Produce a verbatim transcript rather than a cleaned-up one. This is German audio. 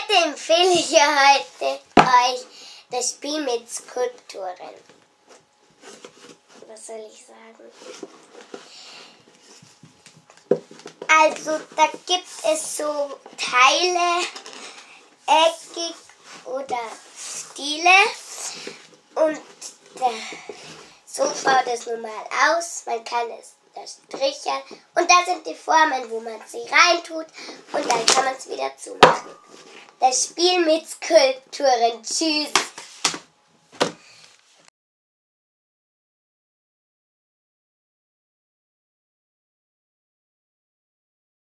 Heute empfehle ich ja heute euch das Spiel mit Skulpturen. Was soll ich sagen? Also da gibt es so Teile, eckig oder Stile und der, so schaut es nun mal aus. Man kann es strichern und da sind die Formen, wo man sie reintut und dann kann man es wieder zumachen. Das Spiel mit Skulpturen. Tschüss!